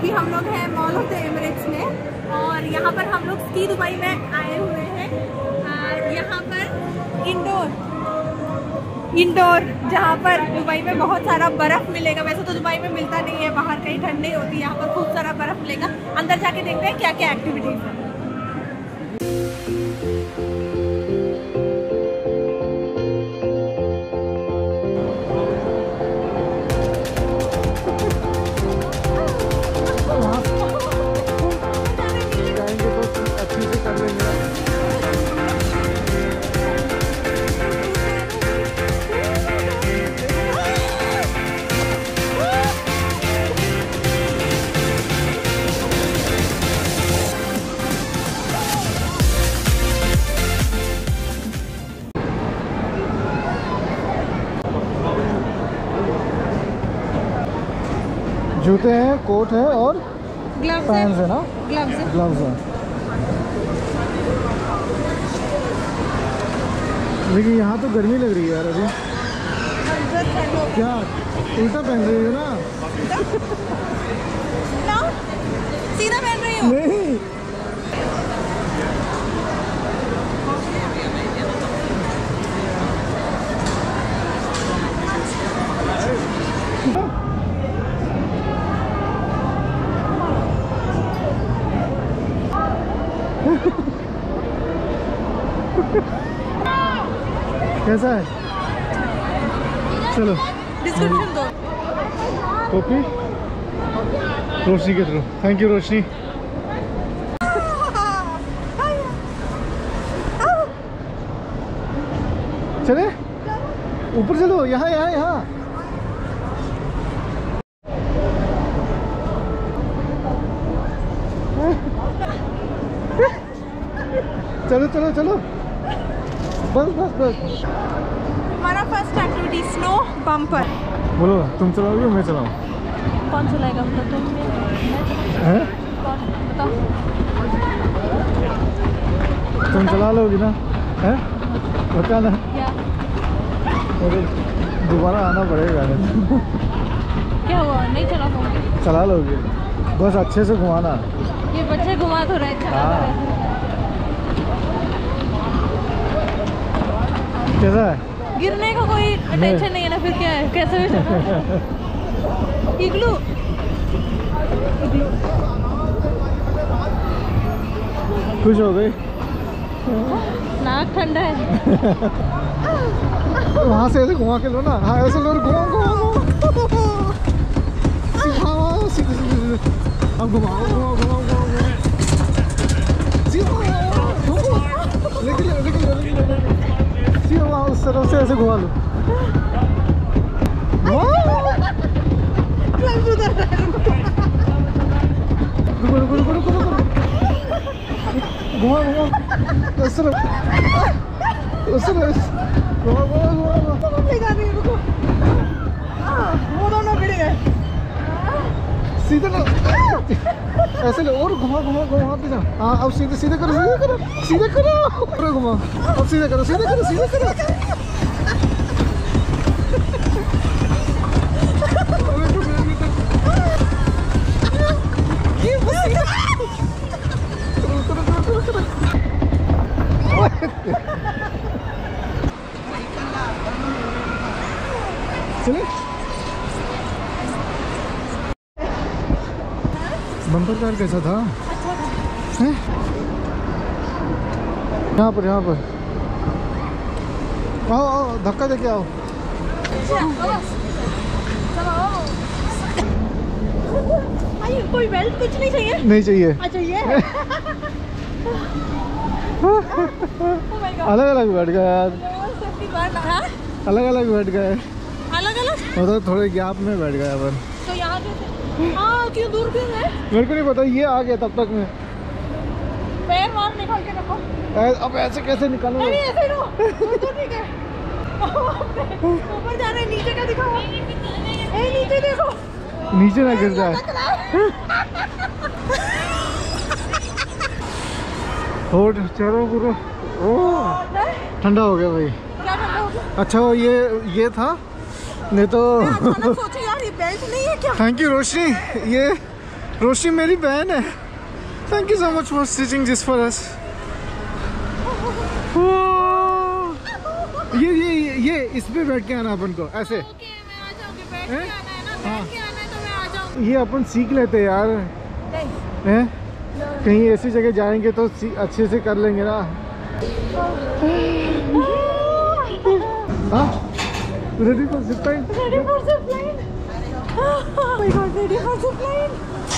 अभी हम लोग हैं मॉल ऑफ द एमिरेट्स में और यहाँ पर हम लोग स्की दुबई में आए हुए हैं। यहाँ पर इंडोर जहाँ पर दुबई में बहुत सारा बर्फ़ मिलेगा। वैसे तो दुबई में मिलता नहीं है, बाहर कहीं ठंडी होती है, यहाँ पर खूब सारा बर्फ़ मिलेगा। अंदर जाके देखते हैं क्या क्या एक्टिविटीज़ है। जूते हैं, कोट है और ग्लव्स है ना, ग्लव्स है। लेकिन यहाँ तो गर्मी लग रही है यार अभी। क्या उल्टा पहन रही हो ना? सीधा पहन रही हो? नहीं, कैसा है? चलो डिस्क्रिप्शन दो। कॉपी रोशनी के थ्रू। थैंक यू रोशनी। चले ऊपर चलो, यहाँ यहाँ यहाँ। चलो चलो चलो, बस बस बस। हमारा फर्स्ट एक्टिविटी स्नो बम्पर। बोलो, तुम चलाओगे मैं चलाऊँ? कौन चलाएगा? मतलब तुम हैं? बताओ। तुम चला लोगी ना? हैं? बता ना। क्या मुझे दोबारा आना पड़ेगा। क्या हुआ? नहीं चला पाऊंगी। चला लोगी, बस अच्छे से घुमाना। ये बच्चे घुमा तो रहे, चला तो रहे। कैसा है? गिरने का कोई टेंशन नहीं है ना, फिर क्या है? कैसे भी चला। इग्लू खुश हो गई? नाक ठंडा है। वहाँ से ऐसे घुमा के लो ना। हाँ ऐसे लो, घुमाओ घुमाओ सीधे सीधे। अब घुमाओ घुमाओ घुमाओ घुमाओ लेकिन सीधे वहाँ उस तरफ से ऐसे घुमा लो। रुको रुको रुको रुको रुको, घुमा घुमा उस तरफ उस तरफ, घुमा घुमा घुमा घुमा। वो दोनों भिड़ गए। सीधे लो, ऐसे लो और घुमा घुमा घुमा पे जाओ। हाँ अब सीधे सीधे करो, सीधे करो, सीधे करो, पूरा घुमा। अब सीधे करो, सीधे करो, सीधे करो। चले बम्पर कार कैसा था? हैं? यहाँ पर आओ आओ, धक्का देके आओ। कोई बेल्ट कुछ नहीं चाहिए? नहीं चाहिए। अच्छा ये अलग अलग बैठ गया यार, अलग अलग बैठ गए, अलग अलग मतलब थोड़े गैप में बैठ गया अपन। तो यहाँ कैसे? हाँ क्यों दूर क्यों है? मेरे को नहीं पता, ये आ गया तब तक में। पैर वहाँ निकाल के रखो। अब ऐसे कैसे निकालो? नहीं ऐसे लो, तो ठीक है। ऊपर जा रहे, नीचे का दिखाओ। नीचे देखो, नीचे ना गिर जाए। और चलो पूरा ठंडा हो गया भाई। क्या ठंडा हो गया? अच्छा ये था, नहीं तो सोचे यार ये बेल्ट नहीं है क्या? थैंक यू रोशनी, ये रोशनी मेरी बहन है। Thank you so much for stitching this for us. ये इस पे बैठ के आना अपन को ऐसे। ओके, मैं आ जाऊंगी, बैठ के आना है ना, बैठ के आना है तो मैं आ जाऊंगी। ये अपन सीख लेते यार हैं, कहीं ऐसी जगह जाएंगे तो अच्छे से कर लेंगे ना। Ready for zip line? Ready for zip line? Oh my god, ready for zip line?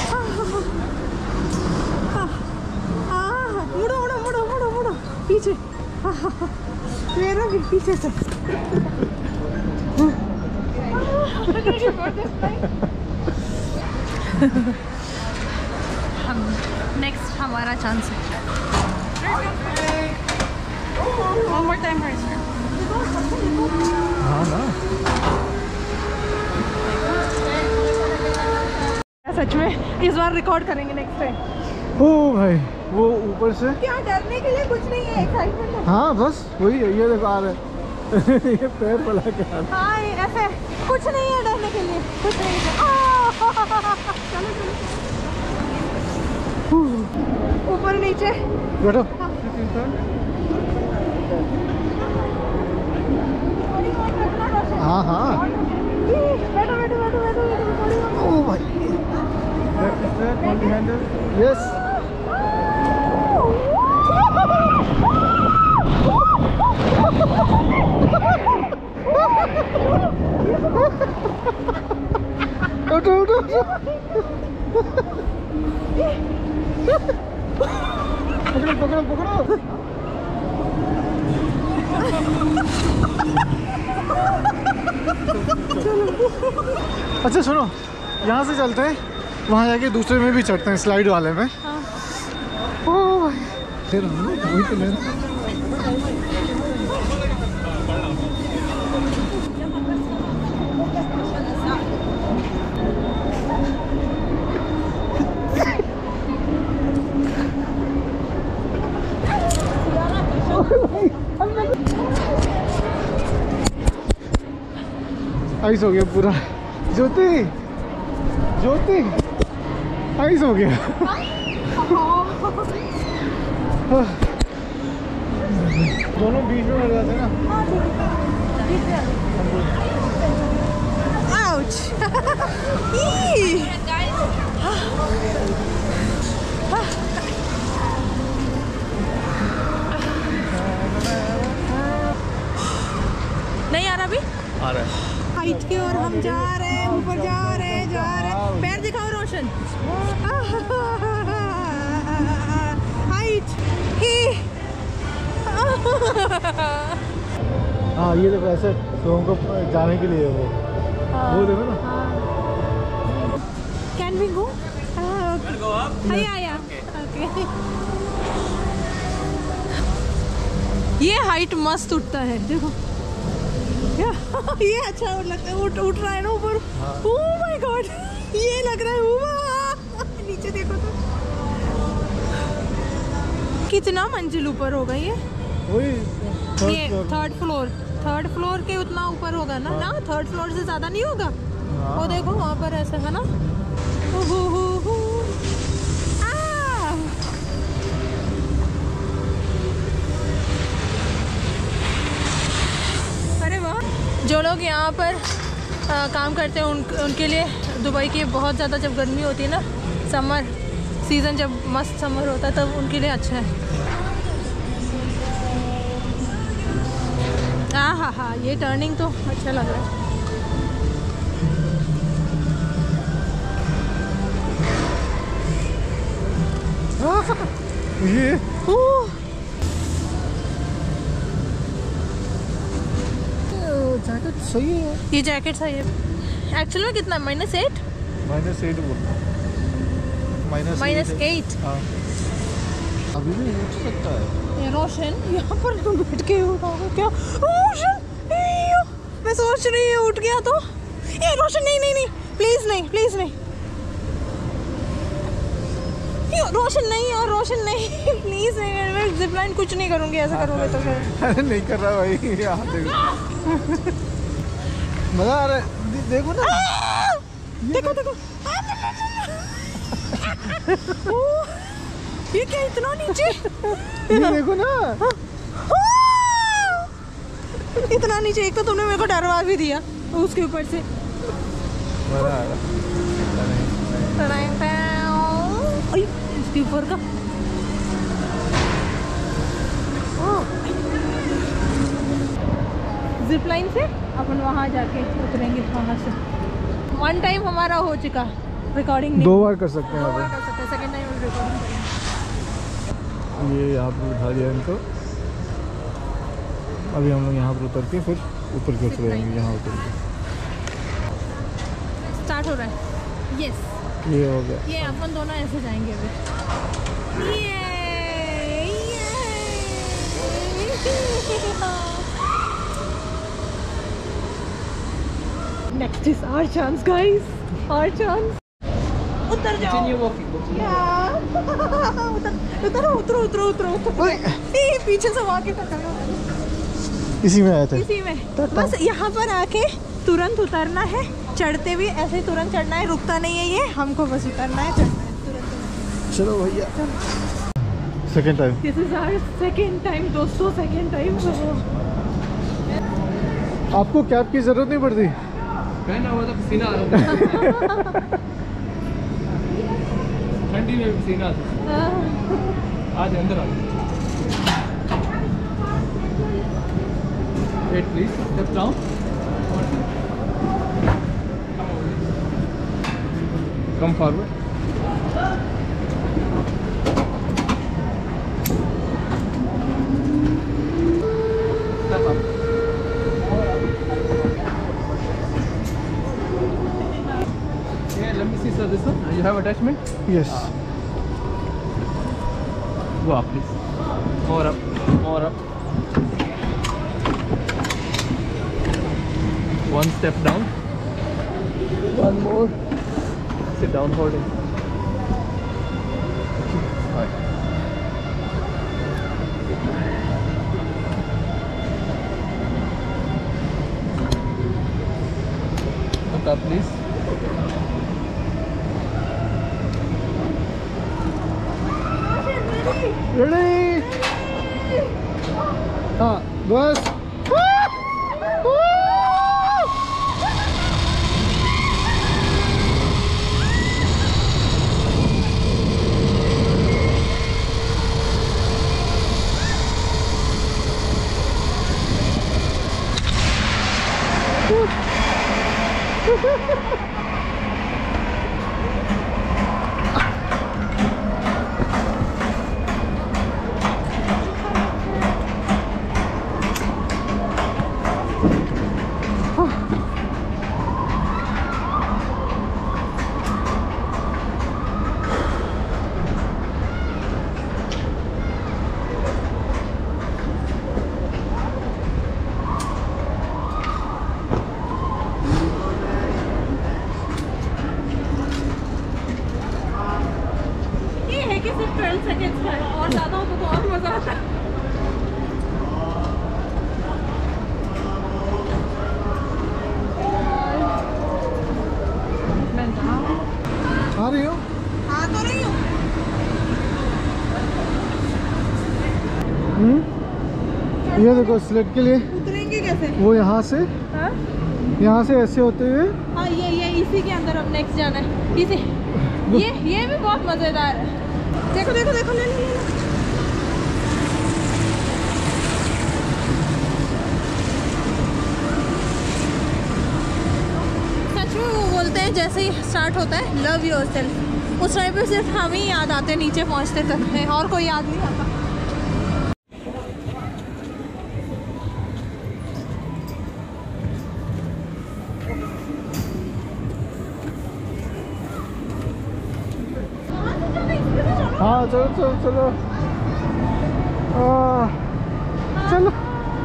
मुड़ो मुड़ो मुड़ो मुड़ो मुड़ो पीछे, मेरा भी पीछे से। नेक्स्ट हमारा चांस है। One more time, हाँ ना, सच में इस बार रिकॉर्ड करेंगे नेक्स्ट टाइम। ओ भाई वो ऊपर से क्या डरने के लिए कुछ नहीं है, एक्साइटमेंट है। हाँ बस वही है, ये देखो आ रहा है। ये पैर फैला के आ रहा है। हाँ ऐसे कुछ नहीं है डरने के लिए, कुछ नहीं है। चलो चलो ऊपर नीचे बैठो। हाँ हाँ बैठो बैठो बैठो बैठो। ओ भाई यस। उठो उठो पकड़ो पकड़ो पकड़ो। अच्छा सुनो, यहाँ से चलते हैं, वहाँ जाके दूसरे में भी चढ़ते हैं, स्लाइड वाले में। ओह फिर हम वही तो लेना। आइस हो गया पूरा। ज्योति ज्योति आइस हो गया। दोनों बीच में लग जाते ना। आउच। नहीं आ रहा अभी? आ रहा है। हाइट की ओर हम जा रहे हैं, ऊपर जा रहे हैं। पैर दिखाओ रोशन। हाइट ही। हाँ ये देखो ऐसे लोगों को जाने के लिए वो देखो ना। Can we go? ये हाइट मस्त उठता है, देखो। ये अच्छा लगता है, उठ रहा है ना ऊपर। ओह माय गॉड, ये लग रहा है नीचे देखो तो। कितना मंजिल ऊपर होगा ये? ये थर्ड फ्लोर के उतना ऊपर होगा ना। ना थर्ड फ्लोर से ज्यादा नहीं होगा। वो देखो वहाँ पर ऐसा है ना। अरे वाह। जो लोग यहाँ पर काम करते हैं उनके लिए दुबई की बहुत ज़्यादा जब गर्मी होती है ना, समर सीज़न जब मस्त समर होता है तब उनके लिए अच्छा है। हाँ हाँ ये टर्निंग तो अच्छा लग रहा है। ये जैकेट सही है। ये जैकेट सही है। एक्चुअल में कितना? -8? -8 बोलना। -8। अभी भी उठ सकता है। ये रोशन यहाँ पर तुम बैठ के उठाओगे क्या? रोशन मैं सोच रही हूँ उठ गया तो। ये रोशन नहीं नहीं नहीं, प्लीज नहीं, प्लीज नहीं। रोशन नहीं यार, रोशन नहीं, प्लीज नहीं। मैं जिप लाइन कुछ नहीं करूँगी, ऐसा करोगे तो फिर। अरे नहीं कर रहा भाई, देखो मजा आ रहा है। देखो ना, देखो देखो। ये क्या इतना नीचे? ये देखो ना, इतना नीचे। एक तो तुमने मेरे को डरवा भी दिया उसके ऊपर से। मजा आ रहा। इसके ऊपर का जिप लाइन से अपन वहाँ जाके उतरेंगे। वहाँ से 1 टाइम हमारा हो चुका रिकॉर्डिंग। 2 बार कर सकते हैं। 2 बार कर सकते हैं, सेकंड टाइम रिकॉर्डिंग करेंगे। ये यहाँ पर उठा दिया इनको। अभी हम लोग यहाँ पर उतर के फिर ऊपर की उतरेंगे। यहाँ उतर के स्टार्ट हो रहा है। यस, ये हो गया। ये अपन दोनों ऐसे जाएंगे अभी। Next is our chance guys, our chance. उतर जाओ। उतरो उतरो उतरो उतरो उतरो। पीछे से आके टकराओ। इसी में आए थे। इसी में बस यहाँ पर आके तुरंत उतरना है। चढ़ते भी ऐसे ही तुरंत चढ़ना है, रुकता नहीं है ये। हमको बस उतरना है, चढ़ना है तुरंत। चलो भैया, second time. This is our second time दोस्तों, सेकंड टाइम। आपको कैब की जरूरत नहीं पड़ती? पहना हुआ था, पसीना आ रहा था। ठंडी में पसीना आता। आज अंदर आ गया। Wait, please. Step down. Come forward. Step up. Yeah, let me see, sir. This one. You have attachment? Yes. Go up, please. More up. More up. One step down. One more. Sit down, hold it. Right. Look up, please. Ready? हाँ बस। सिर्फ 12 seconds का है, और ज़्यादा हो तो और मज़ा आता है। आ रही हो? हाँ तो रही हूँ। ये देखो स्लेट के लिए उतरेंगे कैसे? वो यहाँ से, हाँ? यहाँ से ऐसे होते हुए। हाँ ये इसी के अंदर अब नेक्स्ट जाना है। इसी ये भी बहुत मज़ेदार है। देखो देखो देखो, ले ले। सच में वो बोलते हैं जैसे ही स्टार्ट होता है लव योरसेल्फ, उस टाइम पे सिर्फ हम ही याद आते हैं नीचे पहुंचते तक में, और कोई याद नहीं आता। हाँ चलो चलो चलो चलो।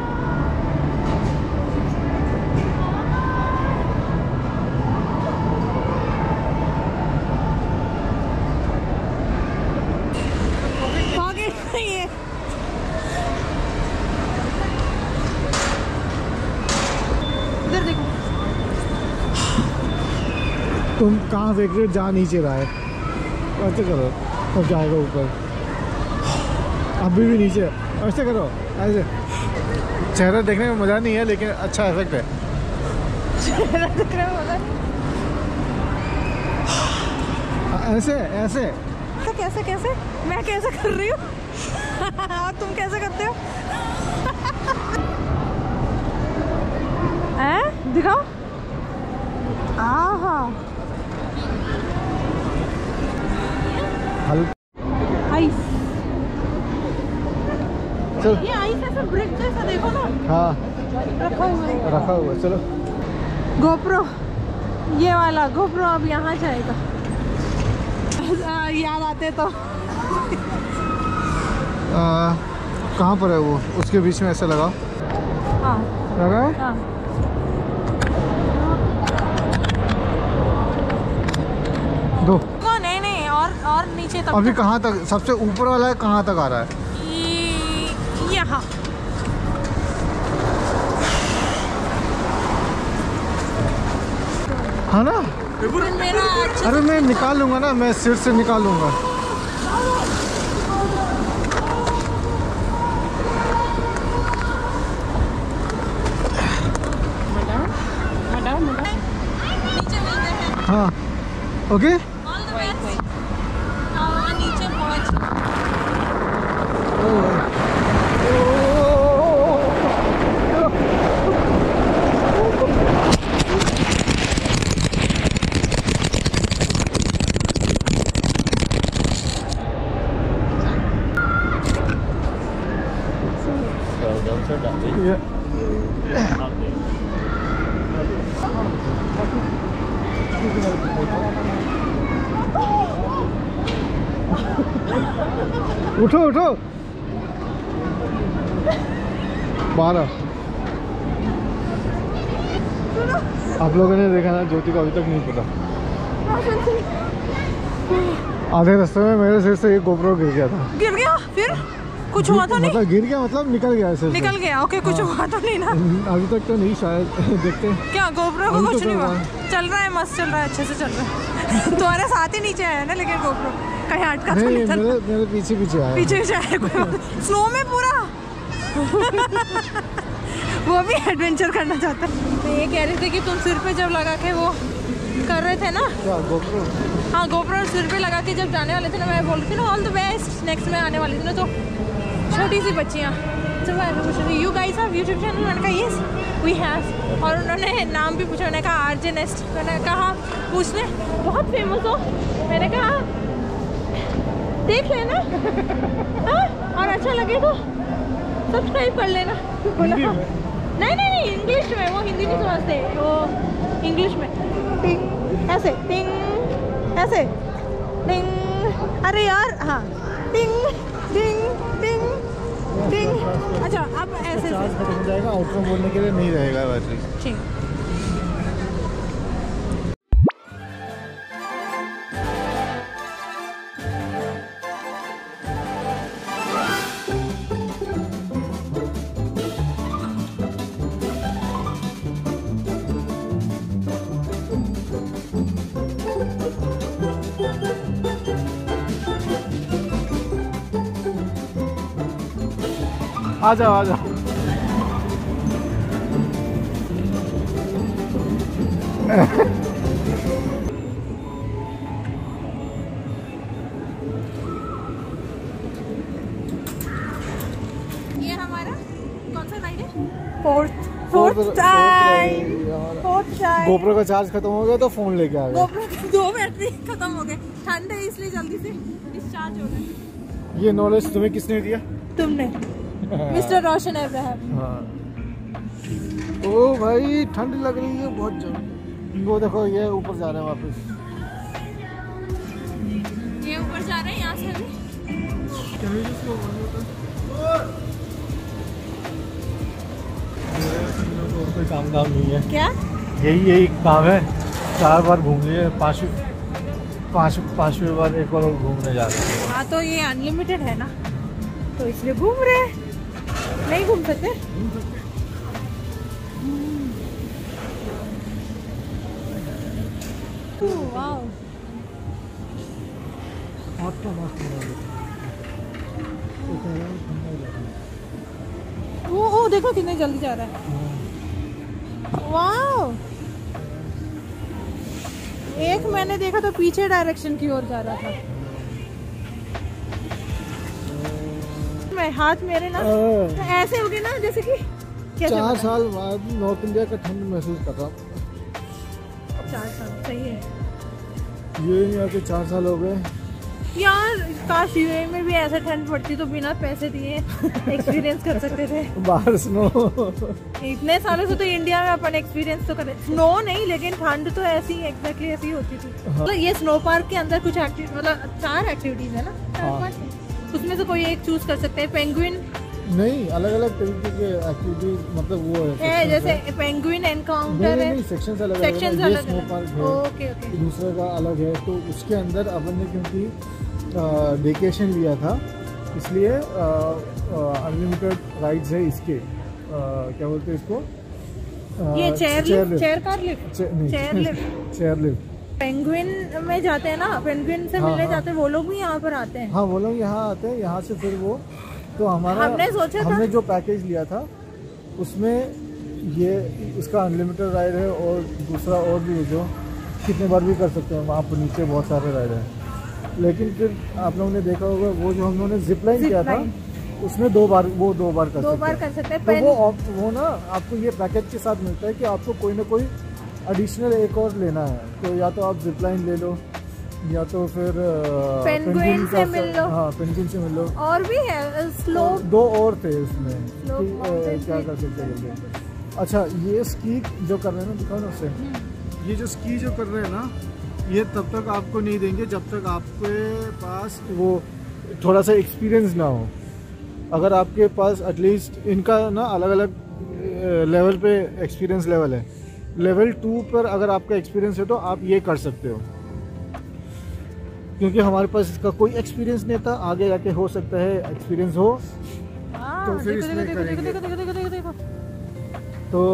ये इधर देखो, तुम कहाँ देख रहे हो? जा नीचे रहा है। ऐसे करो तब जाएगा ऊपर। अभी भी नीचे ऐसे करो, ऐसे। चेहरा देखने में मज़ा नहीं है लेकिन अच्छा इफेक्ट है। चेहरा देखने में मजा नहीं। ऐसे ऐसे तो कैसे कैसे मैं कैसे कर रही हूँ और तुम कैसे करते हो? दिखाओ। आहा आइस। चल। ये आइस ऐसा ब्रिक जैसा देखो ना। हाँ रखा हुआ है। रखा हुआ है। चलो गोप्रो, ये वाला गोप्रो अब यहाँ जाएगा। याद आते तो। कहाँ पर है वो? उसके बीच में ऐसे लगाओ। हाँ लगा है? हाँ। दो। नहीं नहीं, और नीचे तक। अभी कहाँ तक? सबसे ऊपर वाला है, कहाँ तक आ रहा है? यहाँ। हाँ ना? मेरा अच्छा। अरे मैं निकाल लूँगा ना, मैं सिर से निकाल लूँगा। नीचे मिलते हैं। हाँ ओके। All the best. नीचे पहुँच। उठो उठो। 12। आप लोगों ने देखा ना, ज्योति को अभी तक नहीं पता। आधे रास्ते में मेरे सिर से एक गोप्रो गिर गया था। गिर गया? फिर कुछ हुआ तो नहीं? मतलब गिर गया मतलब निकल गया सिर से। निकल गया। ओके, कुछ हुआ तो नहीं ना? अभी तक तो नहीं, शायद देखते हैं। क्या गोप्रो को अभी कुछ तो नहीं हुआ? चल चल रहा है, मस्त चल रहा है, अच्छे से चल रहा है। तुम्हारे साथ ही नीचे आया ना, लेकिन गोप्रो कहीं अटका तो नहीं, नहीं था? मेरे पीछे पीछे आया। पीछे पीछे आया कोई? स्लो में पूरा। वो भी एडवेंचर करना चाहता है। तो ये कह रहे थे कि तुम सिर पे जब लगा के वो कर रहे थे ना? क्या गोप्रो? हाँ, गोप्रो सिर पे लगा के जब जाने वाले थे ना, मैं बोल रही थी ना ऑल द बेस्ट, नेक्स्ट में आने वाली थी ना, तो छोटी सी बच्चियाँ तो मैं पूछ रही थी, you guys have YouTube channel? मैंने कहा यस वी हैव। और उन्होंने नाम भी पूछा, मैंने कहा आरजे नेस्ट। मैंने कहा पूछने बहुत फेमस हो? मैंने कहा देख लेना हाँ, और अच्छा लगे तो सब्सक्राइब कर लेना। बोला हाँ। नहीं इंग्लिश में, वो हिंदी नहीं समझते, वो इंग्लिश में टिंग ऐसे, टिंग ऐसे, टिंग। अरे यार हाँ, टिंग टिंग टिंग टिंग। अच्छा अब ऐसे चार्ज खत्म हो जाएगा, आउटरो बोलने के लिए नहीं रहेगा बैटरी। ठीक। आ जाओ आ जाओ। ये हमारा कौन सा राइड है? Fourth time. गोप्रो का चार्ज खत्म हो गया तो फोन लेके आ गया। गोप्रो की 2 बैटरी खत्म हो गए, ठंड है इसलिए जल्दी से डिस्चार्ज हो गए। ये नॉलेज तुम्हें किसने दिया? तुमने मिस्टर रोशन अब्राहम। हाँ। ओ भाई ठंड लग रही है बहुत ज्यादा। वो देखो ये ऊपर जा रहे हैं वापस। ये ऊपर जा रहे हैं यहाँ से भी। कोई काम नहीं है क्या? यही काम है। 4 बार घूम लिए, पांचवी बार एक बार और घूमने जा रहे हैं। हाँ तो ये अनलिमिटेड है ना, तो इसलिए घूम रहे हैं। नहीं घूम सकते? वाओ आपका मस्त वो देखो कितने जल्दी जा रहा है। वाह, एक मैंने देखा तो पीछे डायरेक्शन की ओर जा रहा था। मैं हाथ मेरे ना ऐसे हो गए ना जैसे कि 4 साल बाद नॉर्थ इंडिया का ठंड महसूस कर रहा हूँ। 4 साल सही है ये नहीं आके 4 साल हो गए यार। काश यूए में भी ऐसा ठंड पड़ती तो बिना पैसे दिए एक्सपीरियंस कर सकते थे। बाहर स्नो इतने सालों से तो इंडिया में अपन एक्सपीरियंस तो करें, स्नो नहीं लेकिन ठंड तो ऐसी एग्जैक्टली ऐसी होती थी। मतलब ये स्नो पार्क के अंदर कुछ मतलब 4 एक्टिविटीज है ना, 4-5 उसमें से कोई एक चूज कर सकते हैं। पेंगुइन नहीं, अलग अलग तरीके के एक्टिविटीज, मतलब वो है जैसे पेंगुइन एनकाउंटर है। सेक्शंस अलग अलग है। स्नो पार्क है, ओके दूसरे का अलग है। तो उसके अंदर अपन ने क्योंकि वेकेशन लिया था इसलिए अनलिमिटेड राइड्स है इसके। क्या बोलते हैं इसको? ये चेयर लिफ्ट। पेंगुइन में जाते हैं ना, पेंगुइन से मिलने जाते हैं, वो लोग भी यहाँ पर आते हैं। हाँ, वो लोग यहाँ आते हैं, यहाँ से फिर वो तो हमने जो पैकेज लिया था उसमें ये इसका अनलिमिटेड राइड है और दूसरा और भी है जो कितने बार भी कर सकते हैं। वहाँ पर नीचे बहुत सारे राइड हैं, लेकिन फिर आप लोगों ने देखा होगा वो जो हम लोगों ने जिप लाइन किया था उसमें 2 बार कर सकते हैं। तो वो ना आपको ये पैकेज के साथ मिलता है कि आपको कोई ना कोई एडिशनल एक और लेना है। तो या तो आप जिप लाइन ले लो या तो फिर पेंगुइन से मिल लो। हाँ, पेंगुइन से मिल लो। और भी है स्लो, 2 और थे उसमें क्या कर सकते हैं। अच्छा, ये स्की जो कर रहे हैं ना, दिखाओ ना उससे। ये जो स्की जो कर रहे हैं ना, ये तब तक आपको नहीं देंगे जब तक आपके पास वो थोड़ा सा एक्सपीरियंस ना हो। अगर आपके पास एटलीस्ट इनका ना अलग अलग लेवल पे एक्सपीरियंस लेवल है। लेवल 2 पर अगर आपका एक्सपीरियंस है तो आप ये कर सकते हो, क्योंकि हमारे पास इसका कोई एक्सपीरियंस नहीं था। आगे जाके हो सकता है एक्सपीरियंस हो तो फिर इसमें करेंगे। तो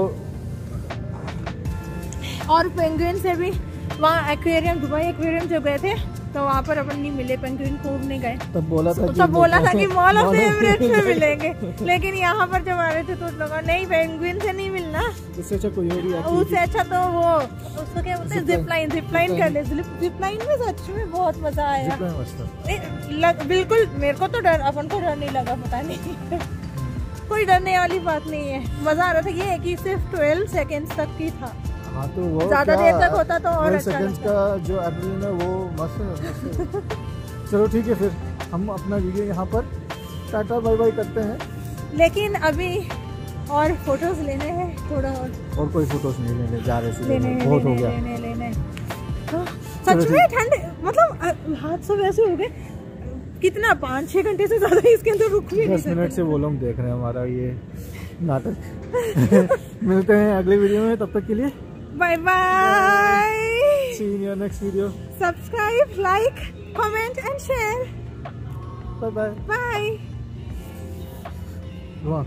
और पेंगुइन से भी वहाँ एक्वेरियम, दुबई एक्वेरियम जब गए थे तो वहाँ पर अपन नहीं मिले, पेंगुइन को नहीं गए। तब बोला था कि मॉल ऑफ एमिरेट्स में मिलेंगे, लेकिन यहाँ पर जब आ रहे थे तो लोगों नहीं, पेंगुइन से नहीं मिलना। उससे अच्छा कोई और उससे अच्छा तो वो उसको क्या बोलते हैं, जिप लाइन कर ले। जिप लाइन में सच में बहुत मजा आया। बिल्कुल, मेरे को तो डर, अपन को डर नहीं लगा, पता नहीं कोई डरने वाली बात नहीं है। मजा आ रहा था। ये है कि सिर्फ 12 सेकेंड तक की था। हाँ, तो वो ज्यादा देर तक होता तो और अच्छा सेकंड्स का जो एड्रेनलिन है वो मस्त है। चलो ठीक है, फिर हम अपना वीडियो यहाँ पर टाटा बाय बाय करते हैं। लेकिन अभी और फोटोज लेने हैं थोड़ा, और कोई फोटोज नहीं लेने जा रहे, बहुत हो गया लेने। तो सच में ठंड, मतलब हादसे वैसे हो गए कितना 5-6 घंटे से ज्यादा इसके अंदर रुक भी नहीं 10 मिनट से वो लोग देख रहे हैं हमारा ये नाटक। मिलते हैं अगले वीडियो में, तब तक के लिए bye bye. See you in your next video. Subscribe, like, comment and share. Bye bye. Bye. Come on.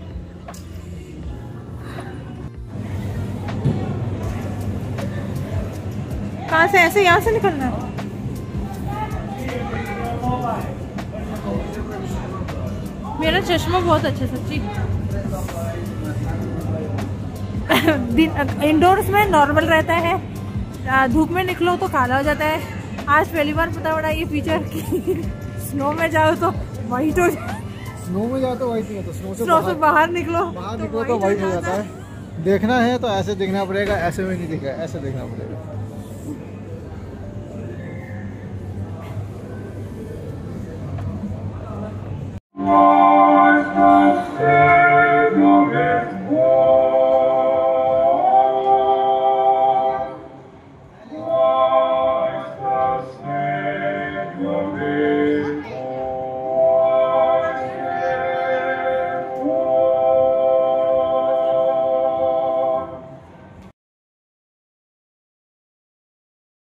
कहाँ से? ऐसे यहाँ से निकलना है। मेरा चश्मा बहुत अच्छा सच्ची। इंडोर्स में नॉर्मल रहता है, धूप में निकलो तो काला हो जाता है। आज पहली बार पता पड़ा ये फीचर कि स्नो में जाओ तो वाइट हो जाए। स्नो में जाओ तो वाइट नहीं होता, स्नो से बाहर निकलो तो वाइट हो जाता है। देखना है तो ऐसे देखना पड़ेगा, ऐसे में नहीं दिखा, ऐसे देखना पड़ेगा।